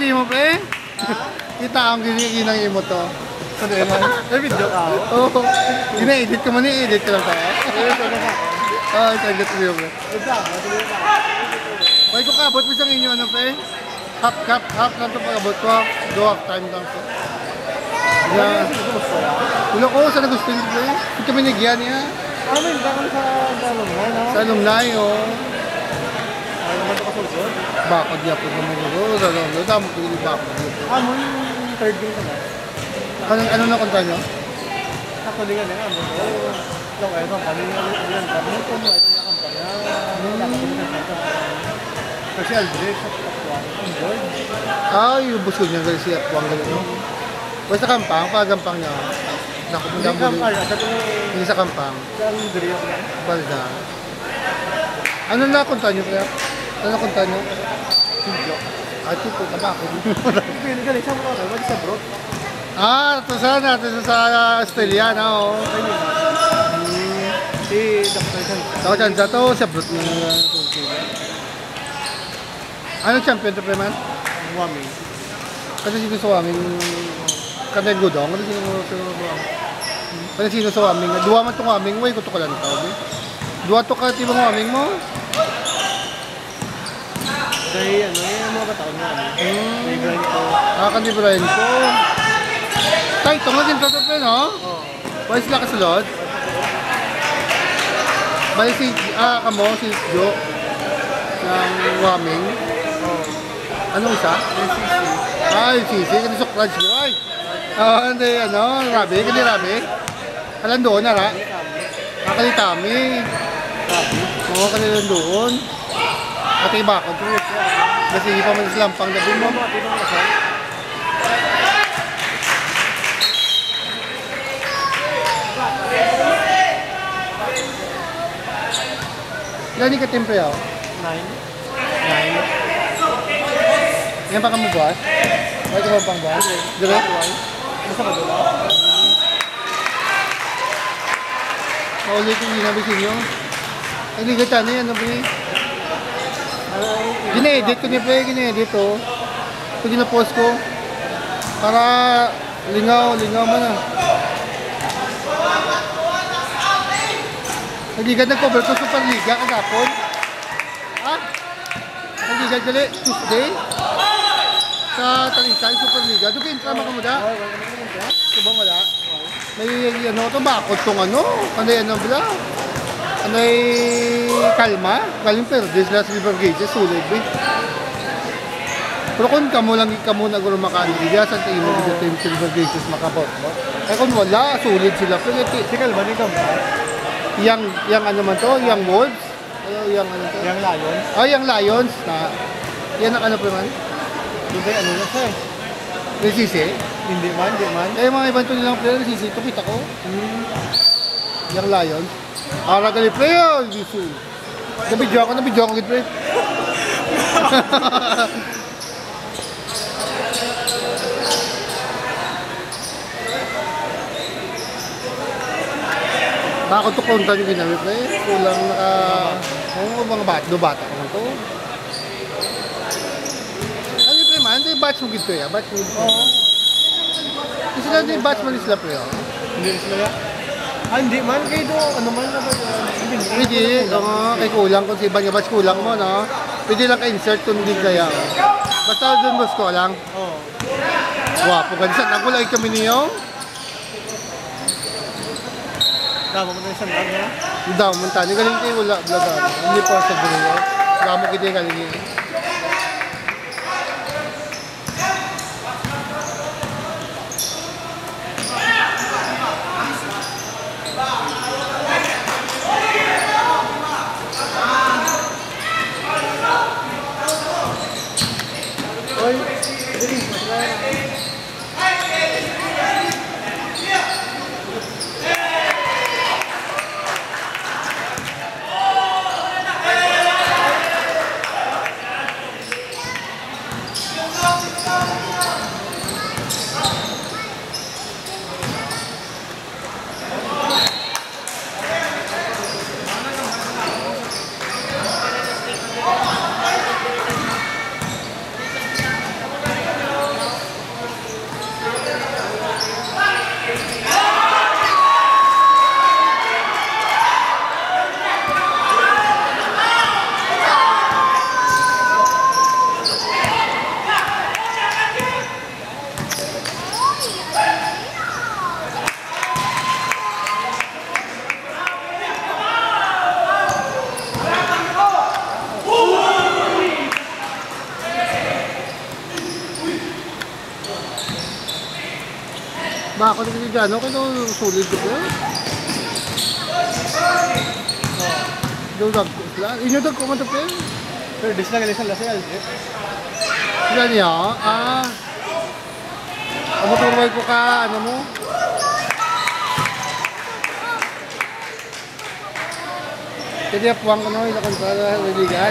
imo, pre? Kita ang ginang imo to. Ano yun? May video ka ako? Oo. Gina-edit ko man i-edit ko lang tayo. Oo, ito ko yun, pre. Why ko kabot mo siyang inyo, ano, pre? Half lang ito pag-abot ko. Do half time lang ito. Ulo ko, saan na gusto nyo, pre? Hindi kami nagyan niya. May bakal sa alumni, no? Sa alumni, oo. Ay, naman ito kasulsod? Bakod niya po naman ako. Sa alumni, damo ko yung bakod niya po. Mo yung third game ka na? Ano na konta nyo? Nakulingan niya nga. Lang kayo, palingan ulan. Kami ito mo, ito yung kampanya. Kasi Aldrich, ang George. Ah, yung buso niya kasi siya po ang gano'n. Basta kampang, pagampang niya. Hindi kampang, hindi sa kampang. Sa Aldrich ako lang. Balda. Ano na konta nyo kaya? Ano na konta nyo? Sinjo. Ah, tipo, tabako. Galing siya mo wag sa bro. Ah, ito sana, ito sa Australia, no? Ako dyan, sa ito, sa brot ng ano champion to preman? Wami. Kasi sino sa aming kanay gudong, kasi sino sa aming, duwa man itong aming, way ko ito ka lang tawag eh. Duwa ito ka tibang aming mo? Dahil ano, yung mga bataon mo. May grind ko. Ah, kandi Brian ko. Tay, ito nga din ito pre, no? Oo. Why sila kasulod? Bali si, kamo, si Jo ng Waming. Oo. Anong isa? Yung CC. Ah, yung Sisi, kasi sa crunch ko. Ay! Hindi, ano, Rabi, kasi Rabi. Kalan doon, nara? Kakalitami. Oo, kanilang doon. At iba ko. Kasi pa man sa lampang gabi mo. Ilan ka tempe ako? 9. 9. Yan pa ka mo buwas? Bakit ka ba pang buwas? Direct? Basta ka doon? Paulit yung ginabisin nyo. Ay, hindi ka tani, ano ba eh? Gina-edit ko niya pa eh, gina-edit oh. Ito gina-post ko. Para lingaw man ah. Nagliga nag-cover ko Superliga kagapon. Ha? Nagliga gali Tuesday. Sa Talisay Superliga. Doon kayo intrama ka mo da? Ito ba wala? May ano ito bakot itong ano. Kanay ano bala? Kanay kalma. Galing Perdes na sa River Gauges. Sulit ba? Pero kung kamo lang kamo na guro makaandiga sa tingin mo sa River Gauges makabot mo. Eh kung wala, sulit sila. Pero si kalma ni Kampa. Yang ano man to? Yang Wolves? Yang ano to? Yang Lions? Ah, yang Lions. Yan ang ano pa man? Doon kayo ano na siya eh. May sisi? Hindi man. Eh, mga ibang to nilang player, sisi. Ito kita ko. Yang Lions. Ara gali player! Bisu. Nabidyo ako git pre. Bakit ito konta yung ginamit na eh? Kulang naka... mga bata naman to. Ano yung pre man? Ito yung batch mo gito ya? Batch mo gito. Oo. Kasi sila ito yung batch mo sila pre. Hindi sila ya? Hindi man. Kayo doon, ano man na ba yun? Pwede. Kay kulang. Kung si iba niya batch kulang mo, no? Pwede lang ka-insert kung hindi kaya. Basta doon boss ko lang. Oo. Wapo. Gansan. Nakulay kami niyo. Damo mo na isang tag na? Damo mo tani. Galing kayo wala. Hindi po sa dito. Damo kita yung galing yun. Bako na kasi gano'n, kaya sulit ko ba? Daw dagko sila. Inyo dagko man ito pa. Pero dis lang ilisan lang si Aldrich. Sila niya, Amo turway ko ka, ano mo? Jadi puang ko na, ilakan para naligat.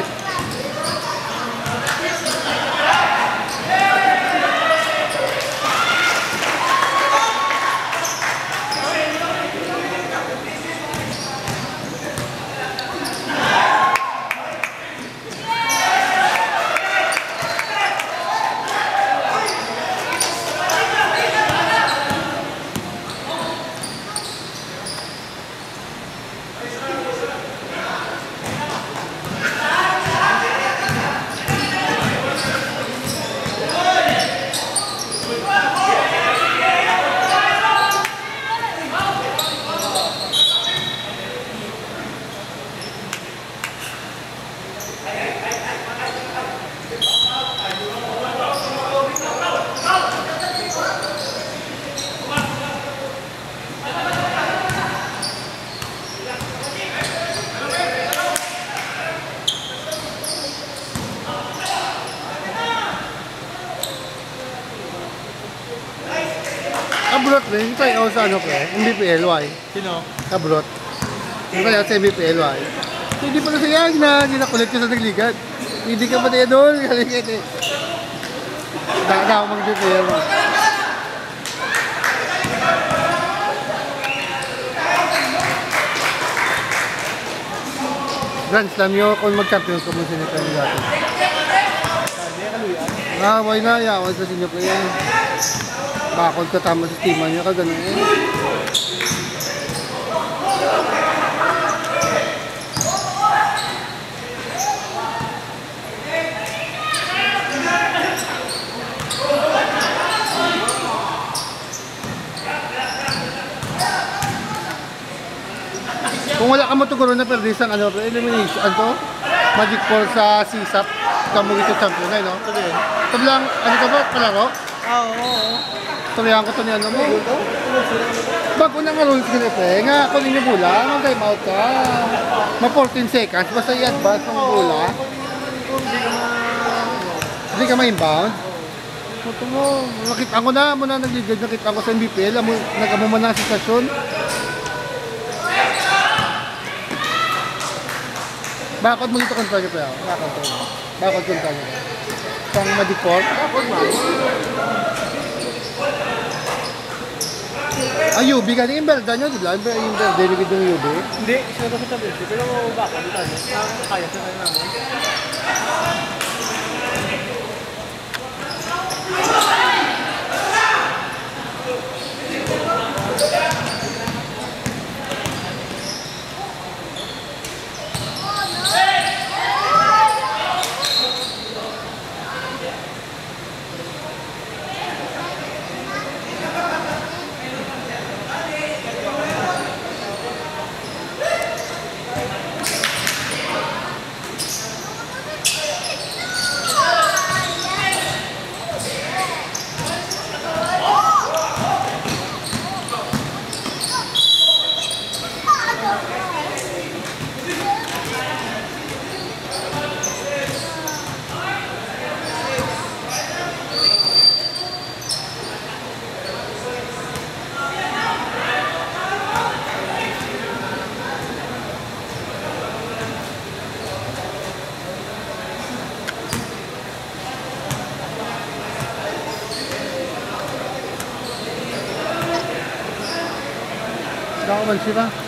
Kabrot rin, tayo sa ano ko MBPLY. Sino? Kabrot. Yung tayo sa MBPLY. Hindi pa na siya na ginakulit ko sa nagligat. Hindi ka pa tayo doon, kaligit eh. Daka ako mag-DPL mo. Grand Slam yun, kung mag-champion ko mong sinipin nyo dati. Why na, yawan sa sinyo po yan. Bakod ka tama sa tima niya ka ganun eh. Kung wala ka mo tuguro na perdis ang ano, elimination, ano Magic 4 sa CSAP, kamu ito champion na, no? Ito lang, ano ka ba, palaro? Oo. Tuloyan ko ito niya, ano mo? Bago na nga rules kinipe, nga kung ninyo bula, ang time out ka. Ma 14 seconds, basta i-advance ng bula. Hindi ka ma-inbound. Ito mo, nakita ko na, muna nagligad, nakita ko sa MBPL, nag-amuma na sa stasyon. Bakit mo dito kontra niyo pa ako? Bakit kontra niyo pa? Pang ma-default? Bakit ma? UB ka din yung berda nyo, di ba? Yung berda yung UB? Hindi, siya ko sa tabi. Pero baka, dito niya. Kaya sa kanya namin. Ako man siya ba?